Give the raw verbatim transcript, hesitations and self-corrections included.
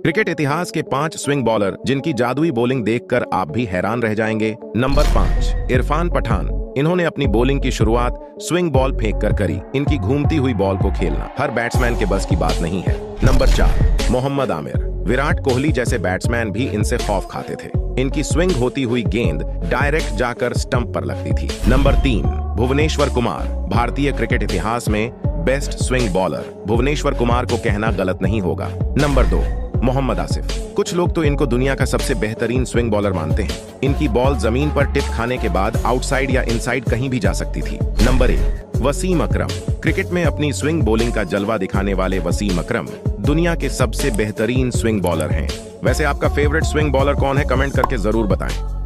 Cricket इतिहास के पांच स्विंग बॉलर जिनकी जादुई बॉलिंग देखकर आप भी हैरान रह जाएंगे। नंबर पाँच, इरफान पठान। इन्होंने अपनी बॉलिंग की शुरुआत स्विंग बॉल फेंक कर करी। इनकी घूमती हुई बॉल को खेलना हर बैट्समैन के बस की बात नहीं है। नंबर चार, मोहम्मद आमिर। विराट कोहली जैसे बैट्समैन भी इनसे खौफ खाते थे। इनकी स्विंग होती हुई गेंद डायरेक्ट जाकर स्टंप पर लगती थी। नंबर तीन, भुवनेश्वर कुमार। भारतीय क्रिकेट इतिहास में best swing bowler Bhuvneshwar Kumar को कहना गलत नहीं होगा। नंबर दो, मोहम्मद आसिफ। कुछ लोग तो इनको दुनिया का सबसे बेहतरीन स्विंग बॉलर मानते हैं। इनकी बॉल जमीन पर टिप खाने के बाद आउटसाइड या इनसाइड कहीं भी जा सकती थी। नंबर एक, वसीम अकरम। क्रिकेट में अपनी स्विंग बॉलिंग का जलवा दिखाने वाले वसीम अकरम दुनिया के सबसे बेहतरीन स्विंग बॉलर हैं। वैसे आपका फेवरेट स्विंग बॉलर कौन है? कमेंट करके जरूर बताएं।